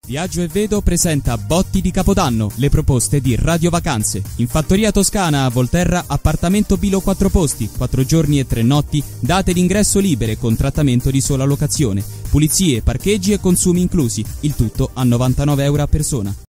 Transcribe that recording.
Viaggio e Vedo presenta Botti di Capodanno, le proposte di Radio Vacanze. In Fattoria Toscana a Volterra, appartamento Bilo 4 posti, 4 giorni e 3 notti, date d'ingresso libere con trattamento di sola locazione. Pulizie, parcheggi e consumi inclusi, il tutto a 99 euro a persona.